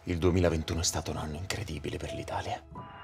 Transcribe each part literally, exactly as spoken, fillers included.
Il duemilaventuno è stato un anno incredibile per l'Italia.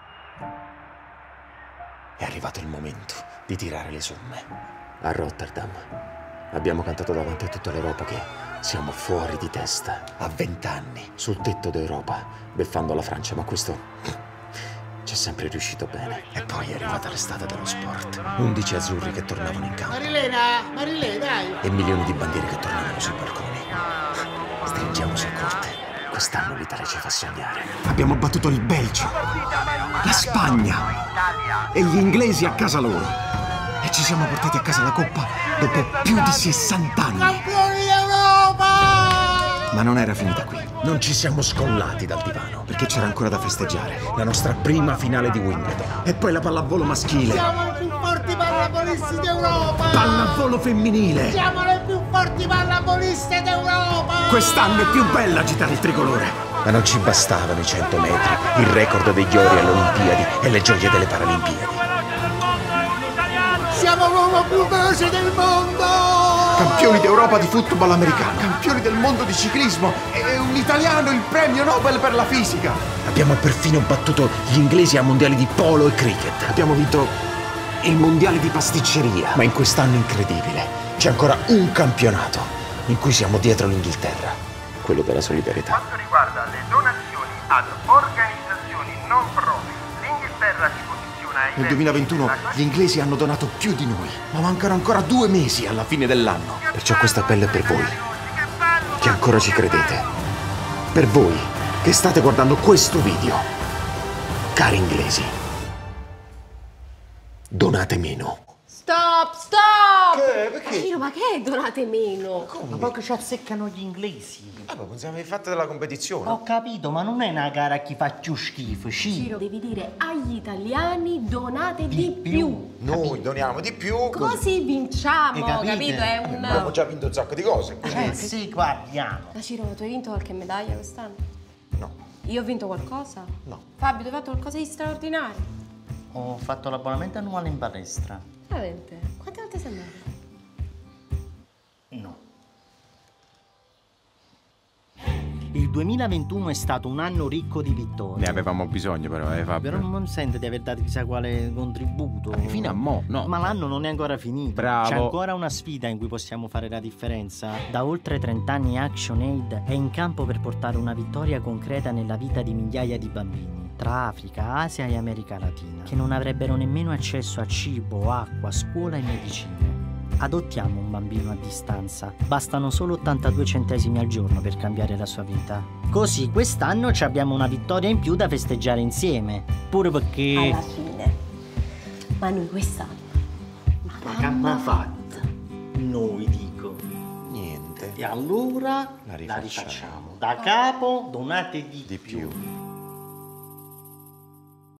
È arrivato il momento di tirare le somme. A Rotterdam abbiamo cantato davanti a tutta l'Europa che siamo fuori di testa. A vent'anni, sul tetto d'Europa, beffando la Francia, ma questo ci è sempre riuscito bene. E poi è arrivata l'estate dello sport. undici azzurri che tornavano in campo. Marilena, Marilena, dai! E milioni di bandiere che tornavano sui balconi. Stringiamoci a corte. Quest'anno l'Italia ci fa sognare. Abbiamo battuto il Belgio, la Spagna e gli inglesi a casa loro. E ci siamo portati a casa la Coppa dopo più di sessanta anni. Campioni d'Europa! Ma non era finita qui. Non ci siamo scollati dal divano, perché c'era ancora da festeggiare. La nostra prima finale di Wimbledon. E poi la pallavolo maschile. Siamo i più forti pallapolisti d'Europa! Pallavolo femminile. Siamo le più forti pallavoliste d'Europa! Quest'anno è più bella agitare il tricolore. Ma non ci bastavano i cento metri, il record degli ori alle Olimpiadi e le gioie delle Paralimpiadi. Siamo l'uomo più veloce del mondo! Campioni d'Europa di football americano. Campioni del mondo di ciclismo. E un italiano il premio Nobel per la fisica. Abbiamo perfino battuto gli inglesi a mondiali di polo e cricket. Abbiamo vinto il mondiale di pasticceria. Ma in quest'anno incredibile c'è ancora un campionato in cui siamo dietro l'Inghilterra. Quello della solidarietà. Quanto riguarda le donazioni ad organizzazioni non profit, l'Inghilterra si posiziona ai Nel duemilaventuno gli inglesi hanno donato più di noi, ma mancano ancora due mesi alla fine dell'anno. Perciò questo appello è per voi, che ancora ci credete. Per voi, che state guardando questo video. Cari inglesi, donate meno. Stop, stop! Che? Perché? Ma Ciro, ma che è donate meno? Ma poi che ci azzeccano gli inglesi. Ah, ma pensavo che fatte della competizione. Ho capito, ma non è una gara a chi fa più schifo, Ciro. Ciro, devi dire agli italiani donate di, Di più. più. Noi doniamo di più. Così vinciamo, Hai capito? capito? È un... Abbiamo già vinto un sacco di cose. Eh sì, guardiamo. Ma Ciro, ma tu hai vinto qualche medaglia quest'anno? No. Io ho vinto qualcosa? No. Fabio, tu hai fatto qualcosa di straordinario? Ho fatto l'abbonamento annuale in palestra. Veramente? Quante volte sei andato? No. Il duemilaventuno è stato un anno ricco di vittorie. Ne avevamo bisogno però, eh Fabio. Però non sente di aver dato chissà quale contributo. Fino a mo', no. Ma l'anno non è ancora finito. Bravo. C'è ancora una sfida in cui possiamo fare la differenza. Da oltre trenta anni ActionAid è in campo per portare una vittoria concreta nella vita di migliaia di bambini tra Africa, Asia e America Latina, che non avrebbero nemmeno accesso a cibo, acqua, scuola e medicine. Adottiamo un bambino a distanza. Bastano solo ottantadue centesimi al giorno per cambiare la sua vita. Così quest'anno ci abbiamo una vittoria in più da festeggiare insieme. Pure perché... Alla fine. Ma noi quest'anno... Ma La che gamba abbiamo fatta. Noi dico. Niente. E allora La la rifacciamo. rifacciamo. Da capo donate di, Di più.